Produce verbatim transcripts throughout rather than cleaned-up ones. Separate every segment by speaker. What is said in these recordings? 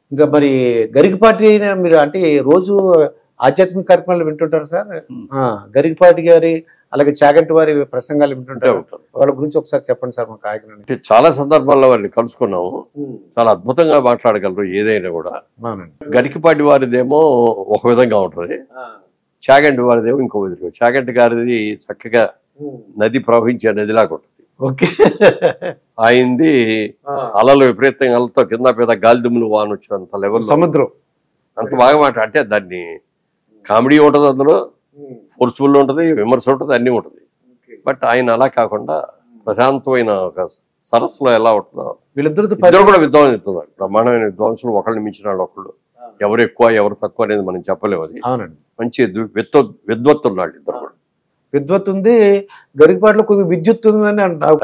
Speaker 1: ఇంకా మరి గరికపాటి మీరు అంటే రోజు ఆధ్యాత్మిక కార్యక్రమాలు వింటుంటారు సార్? గరికపాటి గారి అలాగే చాగంటి వారి ప్రసంగాలు వింటుంటారు. వాళ్ళ గురించి ఒకసారి చెప్పండి సార్ మాకు ఆయన.
Speaker 2: అంటే చాలా సందర్భాల్లో వారిని కలుసుకున్నాము. చాలా అద్భుతంగా మాట్లాడగలరు ఏదైనా కూడా. గరికపాటి వారిదేమో ఒక విధంగా ఉంటుంది, చాగంటి వారిదేమో ఇంకో విధంగా. చాగంటి గారిది చక్కగా నది ప్రవహించే నదిలాగా ఉంటుంది.
Speaker 1: ఓకే.
Speaker 2: ఆయనది అలలు విపరీతంగా అలతో కింద పెద్ద గాలిదుమ్ములు వాన వచ్చినంత లెవెల్
Speaker 1: సముద్రం
Speaker 2: అంత బాగా మాట. అంటే దాన్ని కామెడీ ఉంటుంది, అందులో ఫోర్స్ఫుల్ ఉంటుంది, విమర్శ ఉంటుంది, అన్నీ ఉంటుంది. బట్ ఆయన అలా కాకుండా ప్రశాంతమైన ఒక సరస్సులో ఎలా ఉంటుందో
Speaker 1: వీళ్ళిద్దరు
Speaker 2: ఇద్దరు కూడా విద్వాంసులు చెప్తున్నారు. బ్రహ్మాండమైన విద్వాంసులు, ఒకళ్ళని మించిన వాళ్ళు ఒకళ్ళు. ఎవరు ఎక్కువ ఎవరు తక్కువ అనేది మనం చెప్పలేము. అది మంచి విద్వ విద్వత్తులు వాళ్ళు ఇద్దరు కూడా.
Speaker 1: విద్వత్ ఉంది, గరికపాటిలో కొద్దిగా విద్యుత్ ఉందని అంటారు.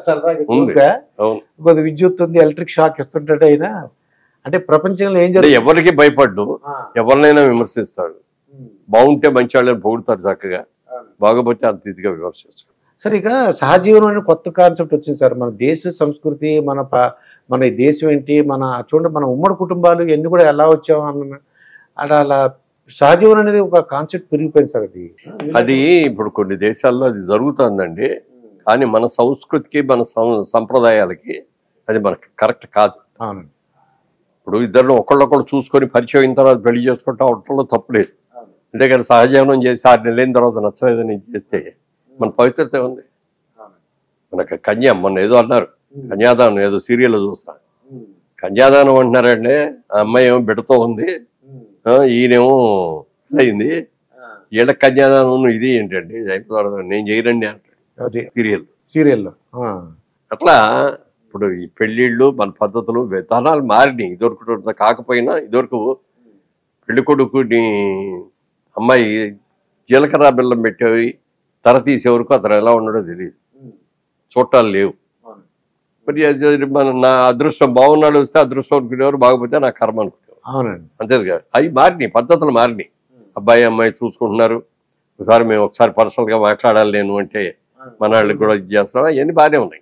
Speaker 1: కొద్దిగా విద్యుత్ ఉంది, ఎలక్ట్రిక్ షాక్ ఇస్తుంటాడు ఆయన. అంటే ప్రపంచంలో ఏం జరుగుతుంది,
Speaker 2: ఎవరికి భయపడ్డు, ఎవరినైనా విమర్శిస్తాడు. బాగుంటే మంచి వాళ్ళని పొగుడుతారు చక్కగా, బాగపోతే అంత ఇదిగా విమర్శిస్తాడు.
Speaker 1: సరే, ఇక సహజీవనం అనే కొత్త కాన్సెప్ట్ వచ్చింది సార్. మన దేశ సంస్కృతి, మన మన దేశం ఏంటి, మన చూడండి మన ఉమ్మడి కుటుంబాలు ఇవన్నీ కూడా ఎలా వచ్చాము అన్న అలా అలా సహజీవనం అనేది ఒక కాన్సెప్ట్ పెరిగిపోయింది సార్. అది
Speaker 2: అది ఇప్పుడు కొన్ని దేశాల్లో అది జరుగుతుందండి. కానీ మన సంస్కృతికి మన సంప్రదాయాలకి అది మనకి కరెక్ట్ కాదు.
Speaker 1: అవునండి.
Speaker 2: ఇప్పుడు ఇద్దరు ఒకళ్ళొకళ్ళు చూసుకొని పరిచయం అయిన తర్వాత పెళ్లి చేసుకుంటా ఉండటంలో తప్పులేదు. అంతేకాని సహజీవనం చేసి ఆరు నెలలైన తర్వాత నచ్చలేదని చేస్తే మన పవిత్రత ఉంది. మనకు కన్యా మొన్న ఏదో అన్నారు, కన్యాదానం ఏదో సీరియల్లో చూస్తా. కన్యాదానం అంటున్నారంటే ఆ అమ్మాయి ఏమో బిడ్డతో ఉంది, ఈయనేమో అయింది, వీళ్ళ కన్యాదానం ఇది ఏంటండి నేను చేయరండి అంటాడు సీరియల్
Speaker 1: సీరియల్లో.
Speaker 2: అట్లా ఇప్పుడు ఈ పెళ్ళిళ్ళు మన పద్ధతులు విధానాలు మారినాయి. ఇదివరకు కాకపోయినా ఇదివరకు పెళ్లి కొడుకుని అమ్మాయి జీలకర్ర బెల్లం పెట్టేవి తర తీసే వరకు అతను ఎలా ఉన్నాడో తెలియదు, చూట్టాలు లేవు. మరి మన నా అదృష్టం బాగున్నాడు వస్తే అదృష్టం అనుకునేవారు, బాగపోతే నా కర్మ అనుకునేవారు.
Speaker 1: అవునండి.
Speaker 2: అంతే కదా, అవి మారినాయి, పద్ధతులు మారినాయి. అబ్బాయి అమ్మాయి చూసుకుంటున్నారు, ఒకసారి మేము ఒకసారి పర్సనల్గా మాట్లాడాలి నేను అంటే మన వాళ్ళకి కూడా ఇది చేస్తాం, అవన్నీ బాగానే ఉన్నాయి.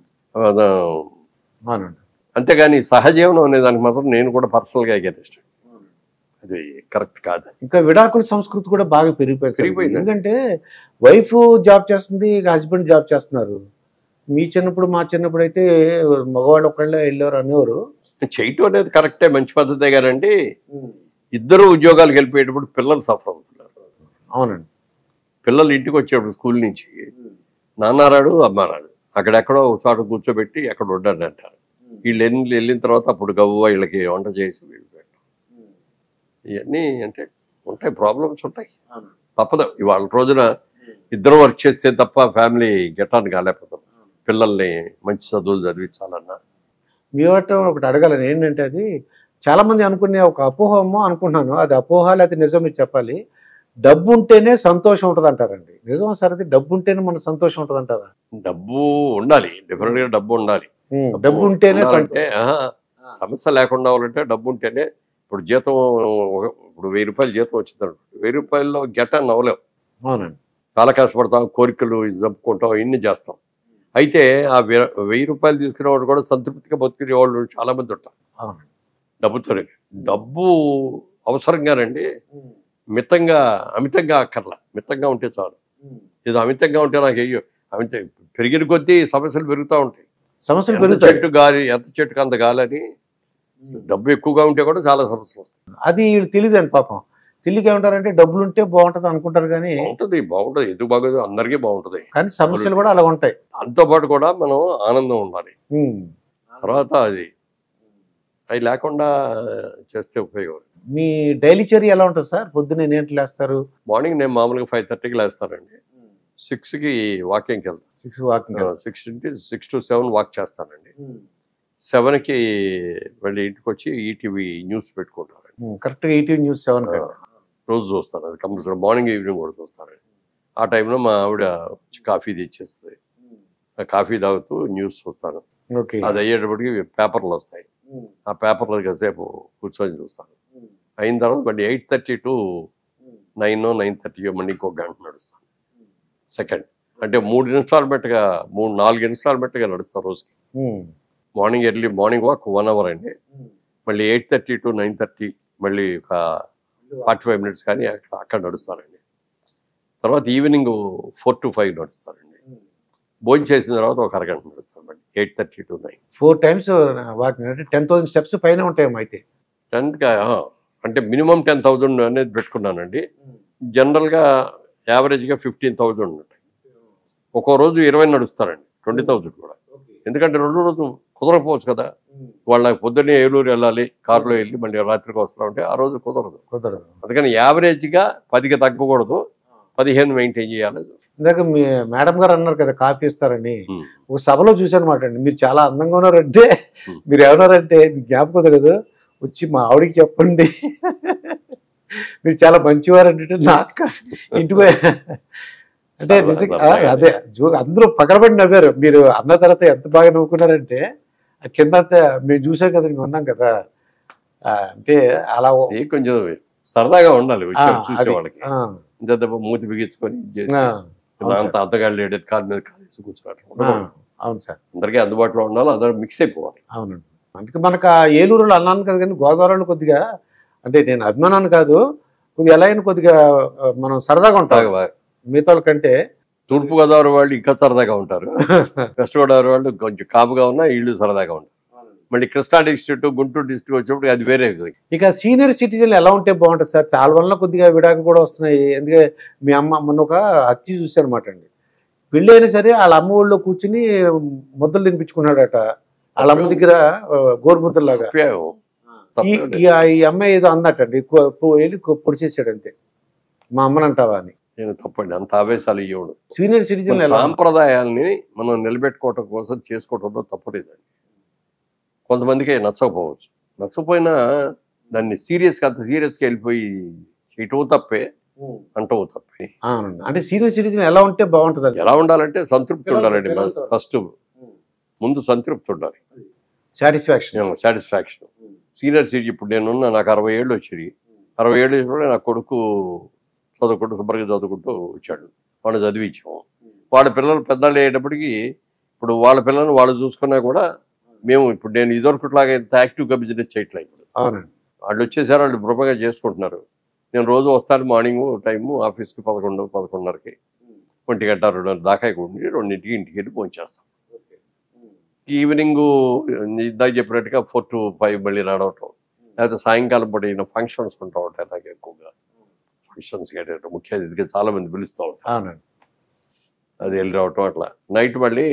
Speaker 2: అంతేగాని సహజీవనం అనే దానికి మాత్రం నేను కూడా పర్సనల్గా అగేనిస్ట్, అది కరెక్ట్ కాదు.
Speaker 1: ఇంకా విడాకుల సంస్కృతి కూడా బాగా పెరిగిపోయింది. ఎందుకంటే వైఫ్ జాబ్ చేస్తుంది, హస్బెండ్ జాబ్ చేస్తున్నారు. మీ చిన్నప్పుడు మా చిన్నప్పుడు అయితే మగవాళ్ళు ఒకళ్ళే వెళ్ళారు అనేవారు.
Speaker 2: చేయటం అనేది కరెక్టే, మంచి పద్ధతే గారండి. ఇద్దరు ఉద్యోగాలకు వెళ్ళిపోయేటప్పుడు పిల్లలు సఫర్ అవుతున్నారు.
Speaker 1: అవునండి.
Speaker 2: పిల్లలు ఇంటికి వచ్చేటప్పుడు స్కూల్ నుంచి నాన్నారాడు అమ్మారాడు అక్కడెక్కడో చోట కూర్చోబెట్టి ఎక్కడ ఉండండి అంటారు. వీళ్ళు ఎన్ని వెళ్ళిన తర్వాత అప్పుడు గవ్వ వీళ్ళకి వంట చేసి వీళ్ళు పెట్టడం, ఇవన్నీ అంటే ఉంటాయి, ప్రాబ్లమ్స్ ఉంటాయి, తప్పదు. ఇవాళ రోజున ఇద్దరు వర్క్ చేస్తే తప్ప ఫ్యామిలీ గెటాన్ని కాలేకపోతాం. పిల్లల్ని మంచి చదువులు చదివించాలన్నా.
Speaker 1: మీ వాటి ఒకటి అడగాలని ఏంటంటే, అది చాలామంది అనుకునే ఒక అపోహమో అనుకుంటున్నాను, అది అపోహ లేకపోతే నిజం మీరు చెప్పాలి. డబ్బు ఉంటేనే సంతోషం ఉంటుంది అంటారండి, నిజమా సార్? అది డబ్బు ఉంటేనే మనకు సంతోషం ఉంటుంది అంటారా?
Speaker 2: డబ్బు ఉండాలి, డెఫినెట్గా డబ్బు ఉండాలి.
Speaker 1: డబ్బు ఉంటేనే
Speaker 2: అంటే సమస్య లేకుండా అవ్వాలంటే డబ్బు ఉంటేనే. ఇప్పుడు జీతం ఇప్పుడు వెయ్యి రూపాయలు జీతం వచ్చిందంట, వెయ్యి రూపాయల్లో గెటాన్ని అవ్వలేం.
Speaker 1: అవునండి.
Speaker 2: చాలా కష్టపడతాం, కోరికలు జరుపుకుంటాం, ఇన్ని చేస్తాం. అయితే ఆ వెయ్యి రూపాయలు తీసుకునేవాడు కూడా సంతృప్తిగా బతుకునే వాళ్ళు చాలా మంది ఉంటారు డబ్బుతోనే. డబ్బు అవసరంగానండి, మితంగా మితంగా అక్కర్లా, మితంగా ఉంటే చాలు. ఏదో అమితంగా ఉంటే నాకు అయ్యో అమిత పెరిగిన కొద్దీ సమస్యలు పెరుగుతూ ఉంటాయి.
Speaker 1: సమస్యలు పెరుగుతాయి.
Speaker 2: చెట్టు గాలి ఎంత చెట్టుకు అంత గాలని, డబ్బు ఎక్కువగా ఉంటే కూడా చాలా సమస్యలు వస్తాయి.
Speaker 1: అది తెలియదండి పాపం. తెలియక ఏమంటారంటే డబ్బులు ఉంటే బాగుంటుంది అనుకుంటారు, కానీ
Speaker 2: బాగుంటుంది బాగుంటుంది ఎందుకు బాగోదు, అందరికీ బాగుంటుంది.
Speaker 1: కానీ సమస్యలు కూడా అలా ఉంటాయి.
Speaker 2: దాంతోపాటు కూడా మనం ఆనందం ఉండాలి. తర్వాత అది అవి లేకుండా చేస్తే ఉపయోగం.
Speaker 1: మీ డైలీ చర్య ఎలా ఉంటుంది సార్? పొద్దున్న ఎన్నింటికి లేస్తారు?
Speaker 2: మార్నింగ్ నేను మామూలుగా ఫైవ్ థర్టీకి లేస్తానండి. సిక్స్కి వాకింగ్కి వెళ్తాను.
Speaker 1: Six walking
Speaker 2: six six to seven walk చేస్తానండి. సెవెన్కి వెళ్ళి ఇంటికి వచ్చి ఈటీవీ న్యూస్ పెట్టుకుంటానండి.
Speaker 1: కరెక్ట్గా ఈటీవీ న్యూస్ సెవెన్
Speaker 2: రోజు చూస్తాను, అది కంపల్సరీ మార్నింగ్ ఈవినింగ్ కూడా చూస్తానండి. ఆ టైంలో మా ఆవిడ కాఫీ తెచ్చేస్తుంది, కాఫీ తాగుతూ న్యూస్ చూస్తాను. అది అయ్యేటప్పటికి పేపర్లు వస్తాయి, ఆ పేపర్లో కాసేపు కూర్చొని చూస్తాను. అయిన తర్వాత మళ్ళీ eight thirty to nine nine thirty మళ్ళీ ఇంకొక గంట నడుస్తాను. సెకండ్ అంటే మూడు ఇన్స్టాల్మెంట్గా మూడు నాలుగు ఇన్స్టాల్మెంట్గా నడుస్తాను రోజుకి. Morning early morning walk one hour అండి, మళ్ళీ eight thirty to nine thirty మళ్ళీ ఒక ఫార్టీ ఫైవ్ మినిట్స్ కానీ అక్కడ అక్కడ నడుస్తారండి. తర్వాత ఈవినింగ్ ఫోర్ టు ఫైవ్ నడుస్తారండి. భోజనం చేసిన తర్వాత ఒక అరగంట నడుస్తారు మళ్ళీ eight thirty to nine
Speaker 1: four times walking అంటే టెన్ థౌసండ్ స్టెప్స్ పైన ఉంటాయేమో అయితే.
Speaker 2: టెన్గా అంటే మినిమం టెన్ థౌజండ్ అనేది పెట్టుకున్నానండి. జనరల్గా యావరేజ్గా ఫిఫ్టీన్ థౌజండ్ ఉంటాయి. ఒక్కో రోజు ఇరవై నడుస్తారండి, ట్వంటీ థౌజండ్ కూడా. ఎందుకంటే రెండు రోజు కుదరకపోవచ్చు కదా, వాళ్ళ పొద్దున్నే ఏలూరు వెళ్ళాలి, కారులో వెళ్ళి మళ్ళీ రాత్రికి వస్తూ ఉంటే ఆ రోజు కుదరదు
Speaker 1: కుదరదు
Speaker 2: అందుకని యావరేజ్గా పదికి తగ్గకూడదు, పదిహేను మెయింటైన్ చేయాలి.
Speaker 1: ఇందాక మీ మేడం గారు అన్నారు కదా కాఫీ ఇస్తారని, ఒక సభలో చూశాను అనమాట అండి. మీరు చాలా అందంగా ఉన్నారంటే మీరు ఏమన్నారంటే మీకు జ్ఞాపకం తెలియదు, వచ్చి మా ఆవిడికి చెప్పండి మీరు చాలా మంచివారు అంటే నాకు కాదు ఇంటికి అంటే నిజంగా అదే అందరూ పగలబడి నవ్వారు. మీరు అన్న తర్వాత ఎంత బాగా నవ్వుకున్నారంటే కింద అంతా మేము చూసాం కదా, మేము ఉన్నాం కదా, అంటే అలా
Speaker 2: కొంచెం సరదాగా ఉండాలి చూసే వాళ్ళకి. మూతి బిగించుకొని అంత అంతగాళ్ళు లేడు కాలు మీద కాలేసి కూర్చున్నట్లు.
Speaker 1: అవును సార్,
Speaker 2: అందరికీ అందుబాటులో ఉండాలి, అందరూ మిక్స్ అయిపోవాలి.
Speaker 1: అవునండి. అందుకే మనకు ఆ ఏలూరులో అన్నాను కదా, కానీ గోదావరిలో కొద్దిగా అంటే నేను అభిమానాన్ని కాదు, కొద్దిగా ఎలా అయినా కొద్దిగా మనం సరదాగా ఉంటాం మిగతా కంటే.
Speaker 2: తూర్పు గోదావరి వాళ్ళు ఇంకా సరదాగా ఉంటారు, వెస్ట్ గోదావరి వాళ్ళు కొంచెం కాపుగా ఉన్నా వీళ్ళు సరదాగా ఉంటారు. మళ్ళీ కృష్ణా డిస్ట్రిక్ట్ గుంటూరు డిస్ట్రిక్ట్ వచ్చినప్పుడు అది వేరే.
Speaker 1: ఇక సీనియర్ సిటిజన్లు ఎలా ఉంటే బాగుంటుంది సార్? చాలా వల్ల కొద్దిగా విడాకులు కూడా వస్తున్నాయి. ఎందుకంటే మీ అమ్మ మొన్న ఒక హత్య చూశారు అనమాట అండి. పెళ్ళి అయినా సరే వాళ్ళ అమ్మ ఊళ్ళో కూర్చుని ముద్దలు తినిపించుకున్నాడట వాళ్ళ అమ్మ దగ్గర గోరుముద్దలాగా. ఈ అమ్మాయి ఏదో అందటండి, వెళ్ళి పొడిచేసాడు అంతే. మా అమ్మని అంటావా అని.
Speaker 2: నేను తప్పండి, అంత ఆవేశాలు ఇవ్వడు.
Speaker 1: సీనియర్ సిటిజన్
Speaker 2: సాంప్రదాయాల్ని మనం నిలబెట్టుకోవటం కోసం చేసుకోవడంలో తప్పలేదండి. కొంతమందికి నచ్చకపోవచ్చు, నచ్చకపోయినా దాన్ని సీరియస్గా అంత సీరియస్గా వెళ్ళిపోయి ఇటు తప్పే అంటవు తప్పే.
Speaker 1: అంటే సీనియర్ సిటిజన్ ఎలా ఉంటే బాగుంటుంది?
Speaker 2: ఎలా ఉండాలంటే సంతృప్తి ఉండాలండి. ఫస్ట్ ముందు సంతృప్తి ఉండాలి,
Speaker 1: సాటిస్ఫాక్షన్
Speaker 2: సాటిస్ఫాక్షన్ సీనియర్ సిటిజన్. ఇప్పుడు నేనున్న నాకు అరవై ఏళ్ళు వచ్చి అరవై ఏళ్ళు కూడా నా కొడుకు చదువుకుంటూ శుభ్రంగా చదువుకుంటూ వచ్చాడు, వాడు చదివించాము. వాళ్ళ పిల్లలు పెద్దలు అయ్యేటప్పటికి ఇప్పుడు వాళ్ళ పిల్లల్ని వాళ్ళు చూసుకున్నా కూడా మేము ఇప్పుడు నేను ఇదివరకులాగా ఇంత యాక్టివ్గా బిజినెస్ చేయట్లేదు. ఇప్పుడు వాళ్ళు వచ్చేసారు, వాళ్ళు బృపగా చేసుకుంటున్నారు. నేను రోజు వస్తాను మార్నింగ్ టైము ఆఫీస్కి పదకొండు పదకొండున్నరకి ఒంటి గంట రెండున్నర దాకా ఉండి రెండింటికి ఇంటికి వెళ్ళి పోంచేస్తాం. ఈవినింగ్ ఇందాక చెప్పినట్టుగా ఫోర్ టు ఫైవ్ మళ్ళీ నడవటం, లేకపోతే సాయంకాలం పూట ఈయన ఫంక్షన్స్ ఉంటా ఉంటాయి. నాకు ఎక్కువగా ఫంక్షన్స్ ముఖ్య అతిథిగా చాలా మంది పిలుస్తూ ఉంటాను, అది వెళ్ళి రావటం. అట్లా నైట్ మళ్ళీ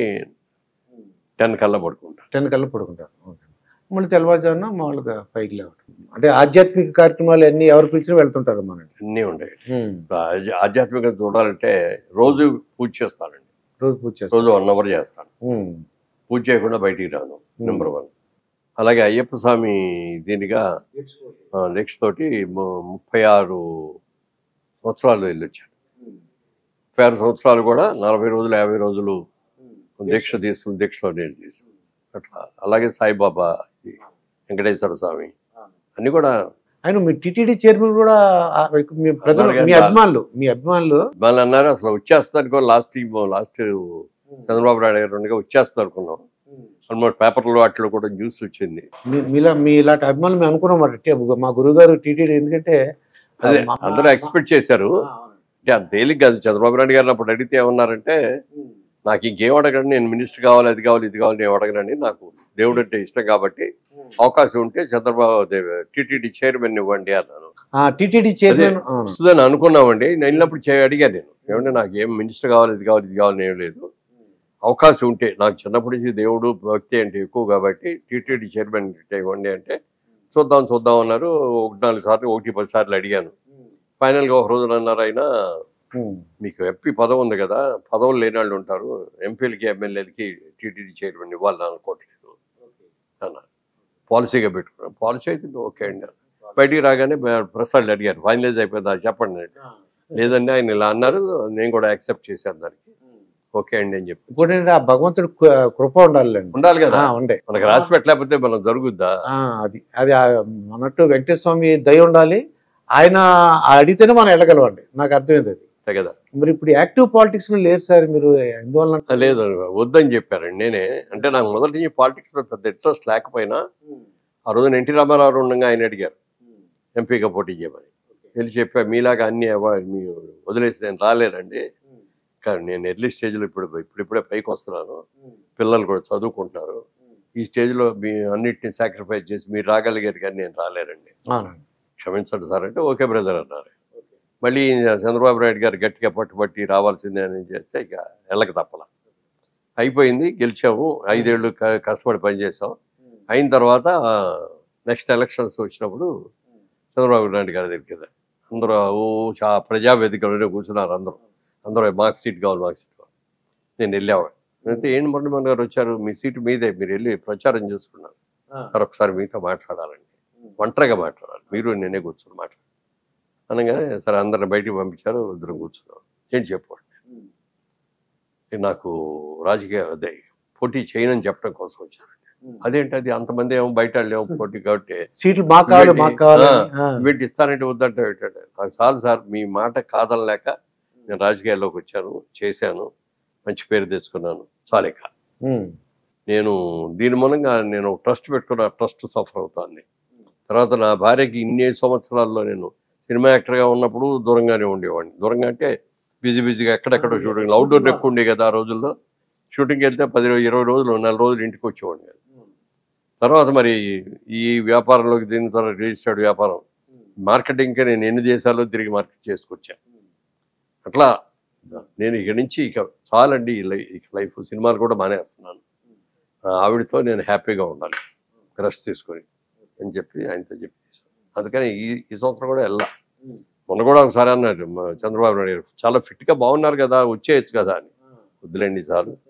Speaker 2: టెన్ కల్లా పడుకుంటారు
Speaker 1: టెన్ కల్లా పడుకుంటారు మళ్ళీ తెల్లవారుజామున మామూలుగా పైకి లేవటం. అంటే ఆధ్యాత్మిక కార్యక్రమాలు అన్నీ ఎవరు పిలిచినా వెళ్తుంటారు మన
Speaker 2: అన్నీ ఉండేవి. ఆధ్యాత్మికంగా చూడాలంటే రోజు పూజ చేస్తానండి,
Speaker 1: రోజు పూజ చేస్తాను,
Speaker 2: రోజు వన్ అవర్ చేస్తాను. పూజ చేయకుండా బయటికి రాను, నెంబర్ వన్. అలాగే అయ్యప్ప స్వామి దీనిగా దీక్షతోటి ముప్పై ఆరు సంవత్సరాలు వెళ్ళొచ్చాను. ముప్పై ఆరు సంవత్సరాలు కూడా నలభై రోజులు యాభై రోజులు దీక్ష తీసుకుని దీక్షలో నేను చేశాను అట్లా. అలాగే సాయిబాబా, వెంకటేశ్వర స్వామి అన్ని కూడా.
Speaker 1: ఆయన మీ టీటీడీ చైర్మన్ కూడా మీ ప్రజలు మీ అభిమానులు మీ అభిమానులు
Speaker 2: వాళ్ళు అన్నారు అసలు వచ్చేస్తారు కూడా. లాస్ట్ లాస్ట్ చంద్రబాబు నాయుడు గారు రెండుగా వచ్చేస్తారు అనుకున్నాం. ఆల్మోస్ట్ పేపర్లో వాటిలో కూడా న్యూస్ వచ్చింది.
Speaker 1: మీలా మీ ఇలాంటి అభిమానులు మేము అనుకున్నాం మా గురువు గారు టీటీడీ. ఎందుకంటే
Speaker 2: అదే అందరూ ఎక్స్పెక్ట్ చేశారు. అంటే అంత తేలిక కాదు. చంద్రబాబు నాయుడు గారిని అప్పుడు అడిగితే ఏమన్నారంటే, నాకు ఇంకేం అడగండి, నేను మినిస్టర్ కావాలి, అది కావాలి, ఇది కావాలి, నేను అడగనండి, నాకు దేవుడు అంటే ఇష్టం కాబట్టి అవకాశం ఉంటే చంద్రబాబు టీటీడీ చైర్మన్ ఇవ్వండి అన్నాను.
Speaker 1: టీటీడీ చైర్మన్
Speaker 2: వస్తుందని అనుకున్నామండి. నేను వెళ్ళినప్పుడు అడిగాను, నేను ఏమంటే నాకు ఏం మినిస్టర్ కావాలి, ఇది కావాలి, ఇది కావాలి, ఏం లేదు, అవకాశం ఉంటే నాకు చిన్నప్పటి నుంచి దేవుడు భక్తి అంటే ఎక్కువ కాబట్టి టీటీడీ చైర్మన్ ఇవ్వండి అంటే చూద్దాం చూద్దాం అన్నారు. ఒకటి నాలుగు సార్లు ఒకటి పది సార్లు అడిగాను. ఫైనల్గా ఒక రోజున అన్నారు ఆయన, మీకు ఎంపీ పదవి ఉంది కదా, పదవులు లేని వాళ్ళు ఉంటారు, ఎంపీలకి ఎమ్మెల్యేలకి టీటీడీ చైర్మన్ ఇవ్వాలని అనుకోవట్లేదు అన్నారు. పాలసీగా పెట్టుకున్నాను. పాలసీ అయితే ఓకే అండి. బయటికి రాగానే ప్రసాద్ అడిగారు, ఫైనలైజ్ అయిపోయిందా చెప్పండి అంటే, లేదండి ఆయన ఇలా అన్నారు, నేను కూడా యాక్సెప్ట్ చేశాను దానికి, ఓకే అండి అని చెప్పి.
Speaker 1: ఇప్పుడు భగవంతుడు కృప ఉండాలి
Speaker 2: ఉండాలి కదా, ఉండే మనకు రాసి పెట్టలేకపోతే మనం జరుగుద్దా?
Speaker 1: అది అది అన్నట్టు వెంకటేశ్వర స్వామి దయ ఉండాలి. ఆయన అడిగితేనే మనం వెళ్ళగలవండి. నాకు అర్థమైంది అది
Speaker 2: కదా.
Speaker 1: మరి ఇప్పుడు యాక్టివ్ పాలిటిక్స్ లో లేరు సార్ మీరు, ఎందువల్ల?
Speaker 2: లేదు వద్దని చెప్పారండి నేనే. అంటే నాకు మొదటి నుంచి పాలిటిక్స్ లో పెద్ద ఇంట్రెస్ట్ లేకపోయినా ఆ రోజున ఎన్టీ రామారావు ఉండగా ఆయన అడిగారు ఎంపీగా పోటీ చేయమని. వెళ్ళి చెప్పా, మీలాగా అన్ని అవార్డు మీ వదిలేసి నేను రాలేనండి, కానీ నేను ఎర్లీ స్టేజ్లో ఇప్పుడు ఇప్పుడిప్పుడే పైకి వస్తున్నాను, పిల్లలు కూడా చదువుకుంటున్నారు, ఈ స్టేజ్లో మీ అన్నిటిని సాక్రిఫైస్ చేసి మీరు రాగలిగారు కానీ నేను రాలేనండి, క్షమించండి సార్ అంటే ఓకే బ్రదర్ అన్నారు. మళ్ళీ చంద్రబాబు నాయుడు గారు గట్టిగా పట్టుబట్టి రావాల్సిందే అని చేస్తే ఇక ఎళ్ళక తప్పల. అయిపోయింది, గెలిచాము, ఐదేళ్ళు కష్టపడి పనిచేసాం. అయిన తర్వాత నెక్స్ట్ ఎలక్షన్స్ వచ్చినప్పుడు చంద్రబాబు నాయుడు గారి దగ్గర అందరూ ఓ చా ప్రజావేదికలోనే కూర్చున్నారు. అందరూ అందరూ మార్క్ సీట్ కావాలి మార్క్ సీట్ కావాలి. నేను వెళ్ళాను. అయితే ఏంటి మురళీమోహన్ గారు వచ్చారు, మీ సీటు మీదే, మీరు వెళ్ళి ప్రచారం చేసుకున్నారు సార్, ఒకసారి మీతో మాట్లాడాలండి, ఒంటరిగా మాట్లాడాలి, మీరు నేనే కూర్చొని మాట్లాడాలి అనగానే సరే అందరిని బయటికి పంపించారు. ఇద్దరం కూర్చున్నాం. ఏంటి చెప్పండి, నాకు రాజకీయ అదే పోటీ చేయనని చెప్పడం కోసం వచ్చారండి. అదేంటి అది అంతమంది ఏమో బయట లేవు పోటీ కాబట్టి
Speaker 1: సీట్లు మాకు కావాలి మాకు కావాలి
Speaker 2: వీటి ఇస్తానంటే వద్దంటే పెట్టాడు. నాకు చాలు సార్, మీ మాట కాదనలేక నేను రాజకీయాల్లోకి వచ్చాను, చేశాను, మంచి పేరు తెచ్చుకున్నాను, చాలేక నేను దీని మూలంగా నేను ట్రస్ట్ పెట్టుకున్న, ట్రస్ట్ సఫర్ అవుతాను. తర్వాత నా భార్యకి ఇన్ని సంవత్సరాల్లో నేను సినిమా యాక్టర్గా ఉన్నప్పుడు దూరంగానే ఉండేవాడిని. దూరంగా అంటే బిజీ బిజీగా ఎక్కడెక్కడో షూటింగ్, అవుట్డోర్ ఎక్కువ ఉండే కదా ఆ రోజుల్లో. షూటింగ్కి వెళ్తే పది ఇరవై రోజులు నెల రోజులు ఇంటికి వచ్చేవాడిని కదా. తర్వాత మరి ఈ వ్యాపారంలోకి దీని తర్వాత రిజిస్టర్డ్ వ్యాపారం, మార్కెటింగ్కి నేను ఎన్ని దేశాల్లో తిరిగి మార్కెట్ చేసుకొచ్చాను. అట్లా నేను ఇక నుంచి ఇక చాలండి ఈ లైఫ్, ఇక లైఫ్ సినిమాలు కూడా మానేస్తున్నాను, ఆవిడతో నేను హ్యాపీగా ఉండాలి, రెస్ట్ తీసుకొని అని చెప్పి ఆయనతో చెప్పి అందుకని ఈ ఈ సంవత్సరం కూడా వెళ్ళా. మొన్న కూడా ఒకసారి అన్నాడు చంద్రబాబు నాయుడు, చాలా ఫిట్గా బాగున్నారు కదా, వచ్చేయచ్చు కదా అని. వద్దులేండి చాలు,